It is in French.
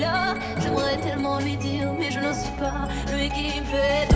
cœur. J'aimerais tellement lui dire, mais je n'ose pas. Lui qui me fait